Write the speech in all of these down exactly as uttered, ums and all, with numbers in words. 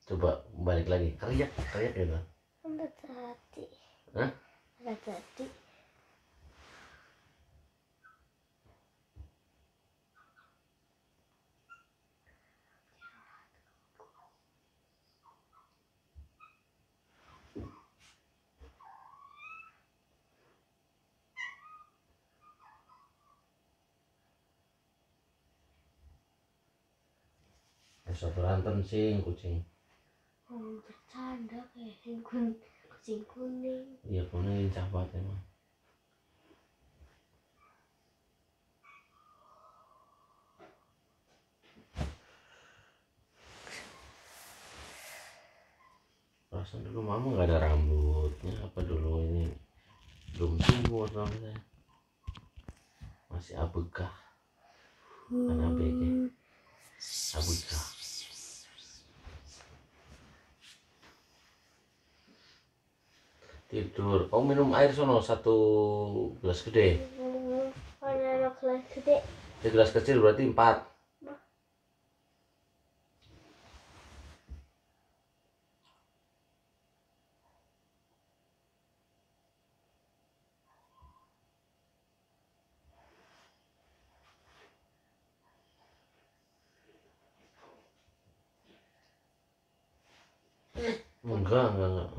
Coba balik lagi, keriak keriak gitu. Ada tadi. Hah? Ada tadi. Besok berantem sih kucing. Oh, bercanda kayak kun- kucing kuning. Iya kuning lincah banget emang. Perasaan dulu mama nggak ada rambutnya apa dulu ini belum tumbuh rambutnya masih abegah kan A B G abegah. Tidur, kamu minum air sono satu gelas gede. Ada anak kelas gede. Ya gelas kecil berarti empat. Enggak, enggak, enggak.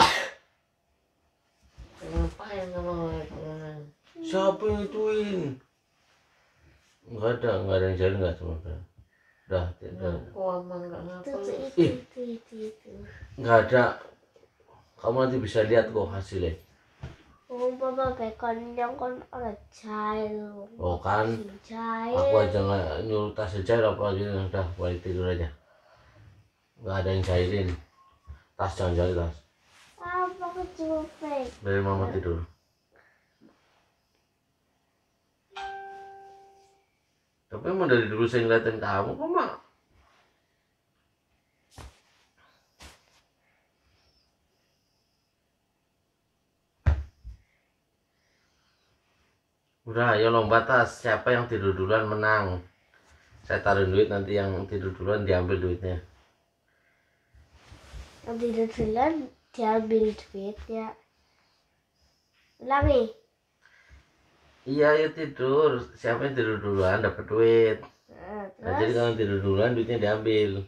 Ngapain kamu ngapain? Siapa yang ituin? Enggak ada, enggak ada yang jadi enggak cuma ada. Udah, tidak. Aku aman nggak Itu tuh, ngapain? itu Ih. itu itu itu. Enggak ada. Kamu nanti bisa lihat kok hasilnya. Oh, papa bekon yang kon ada cair. Oh kan, Cair. aku aja nggak nyuruh tas cair apalagi udah balik tidur aja. Enggak ada yang cairin. Tas jangan jari tas. Apa kecupek? Dari mama tidur. Tapi emang dari dulu saya ngeliatin kamu kok mak. Udah, ayo lomba tas. Siapa yang tidur duluan menang. Saya taruh duit, nanti yang tidur duluan diambil duitnya. Yang tidur duluan diambil duit ya. Ulangi. Iya, ayo tidur. Siapa yang tidur duluan dapat duit. Nah, Nah, jadi terus kalau tidur duluan duitnya diambil.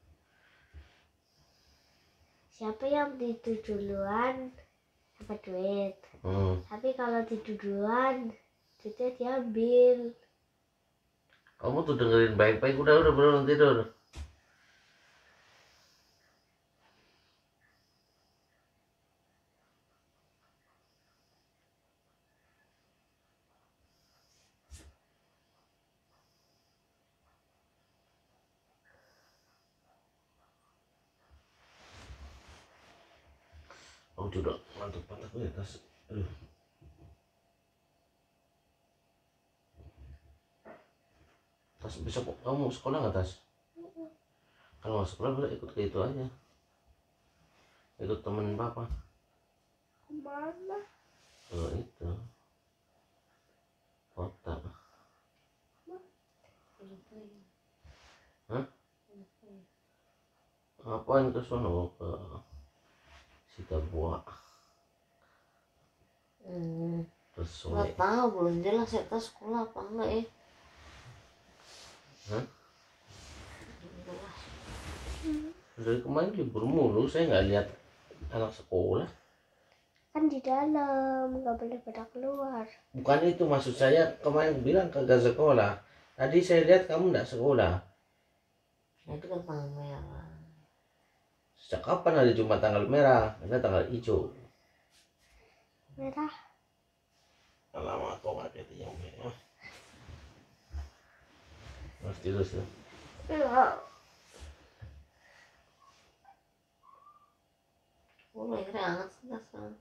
siapa yang tidur duluan dapat duit. Hmm. Tapi kalau tidur duluan duitnya diambil. Kamu tuh dengerin baik-baik. Udah, udah belum tidur. Oh, udah mantap-mantap ya tas. Aduh. Tas besok kamu sekolah nggak tas? Kalau nggak sekolah boleh ikut ke itu aja. Ikut temen papa. Kemana? Ke itu. Kota. Hah? Ngapain ke sono ke Sitabuak? Hmm. Terus Nggak sore. tahu, belum jelas ya tas sekolah apa enggak ya. Hah? Belum jelas. Dari kemarin libur mulu, saya nggak lihat anak sekolah. Kan di dalam, nggak boleh pada keluar. Bukan itu maksud saya, kemarin bilang kagak sekolah. Tadi saya lihat kamu nggak sekolah. Nah, itu kan tanggal merah. Sejak kapan ada Jumat tanggal merah? Ada tanggal hijau. Merah. Alamak, kok nggak ada yang merah? Mas terus ya. Iya. Oh, akhirnya hangat sih tas kan.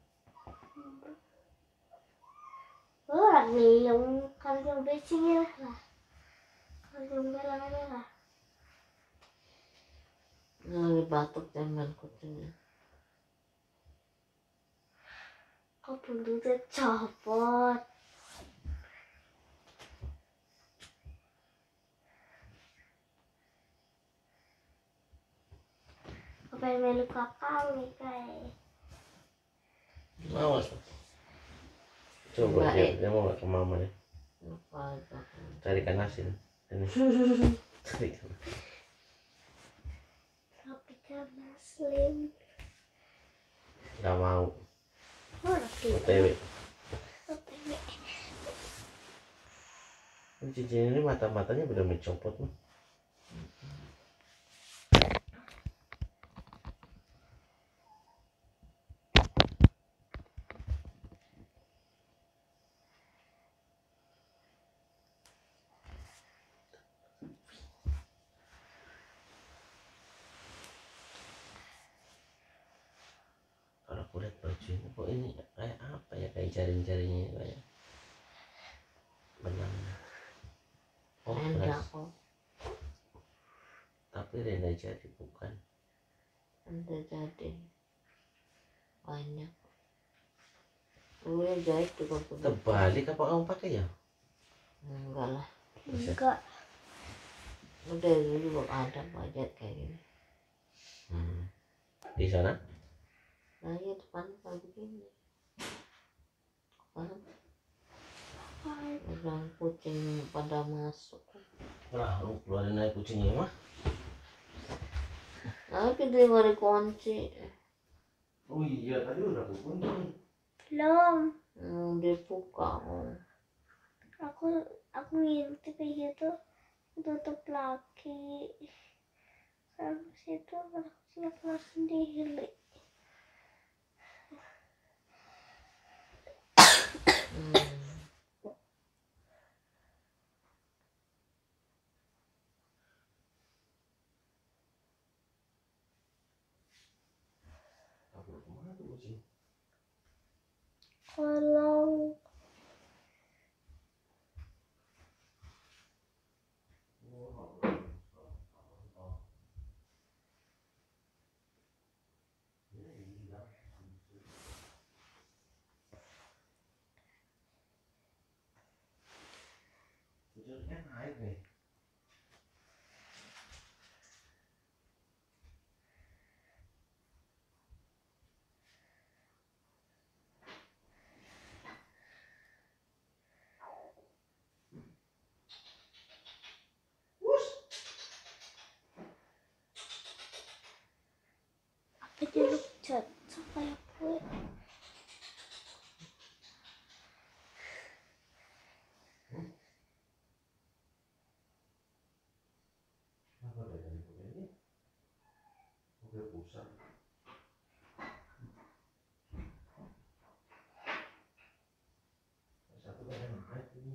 Oh, lagi yang kalau yang becingnya lah. Kalau yang merah-merah. Ini lagi batuk jangan kucingnya. Kok buntutnya copot? pengen melu kakak nih kayak. Awas. Coba Enggak, dia, eh. dia mau nggak ke mama ya? Lupa aja. Carikan asin. Ini. Carikan. Tapi karena slim. Nggak mau. Oh, lagi. O T W. O T W. Ini cincin ini mata-matanya udah mencopot nih. Kalau aku lihat baju ini kok ini kayak apa ya, kayak jaring-jaringnya kayak benang. Oh, Renda beras. kok. Tapi Renda jadi bukan. Renda jadi banyak. Gue jahit juga begitu. Terbalik apa kamu pakai ya? Enggak lah. Enggak. Udah dulu juga ada budget kayak gini. Hmm. Di sana? Nah ya depan kayak begini. Paham? Udah kucing pada masuk. Wah, lu keluarin air kucingnya mah. Tapi dia nggak dikunci. Oh iya, tadi udah aku kunci. Belum. Hmm, dia buka. Oh. Aku aku ngintip kayak gitu. Tutup lagi. Habis itu aku keluar sendiri. Hmm. Kabur kemana tuh kucing? Kalau Kucingnya naik nih. apa jeruk cat kayak gue. Apa bedanya kucing ini? Udah pusat. Satu kayak naik ini.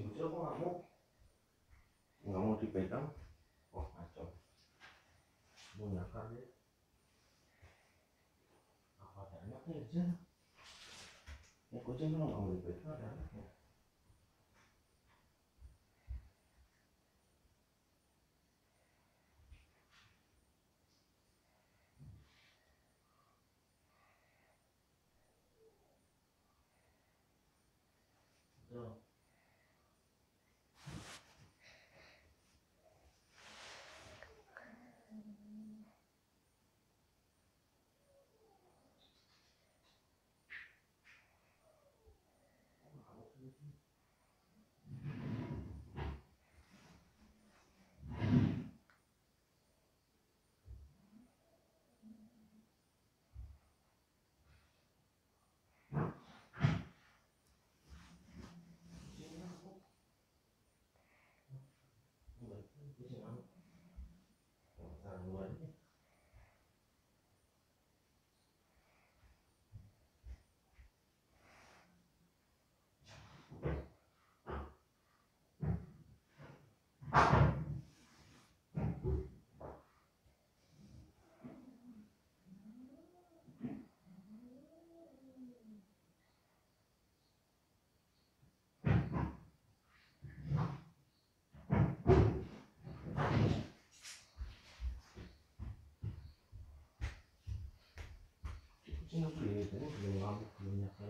kucing kecil kok nggak mau nggak mau dipegang. Oh ngaco, mau nyakar dia. Apa ada anaknya aja? Ya kucing kalau nggak mau dipegang ada anaknya. Tuh. Kucing apa ini? Tadi belum ngamuk belum nyakar.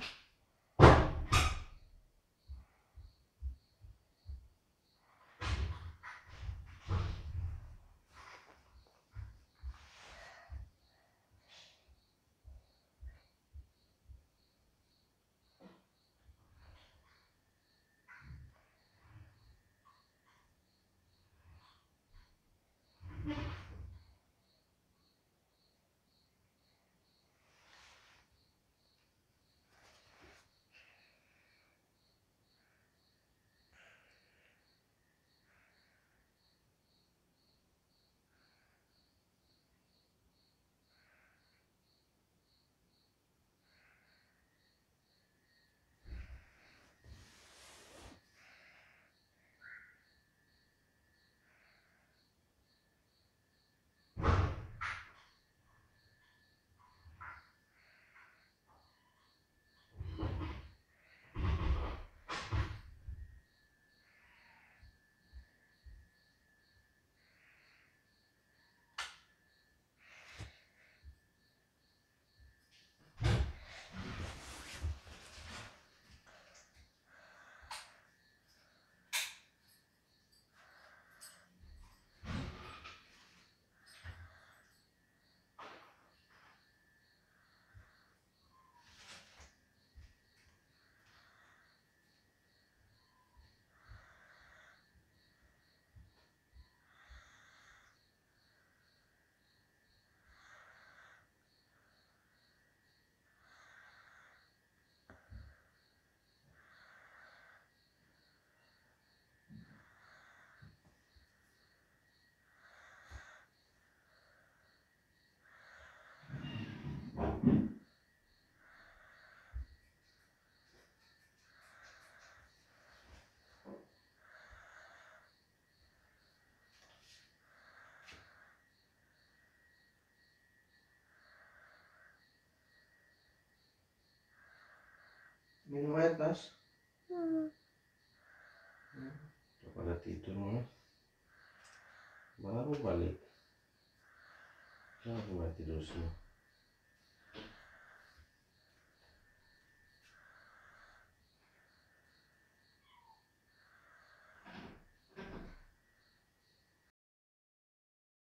Minum air tas. Hmm. Udah pada tidur mas. Baru balik. Kenapa nggak tidur semua?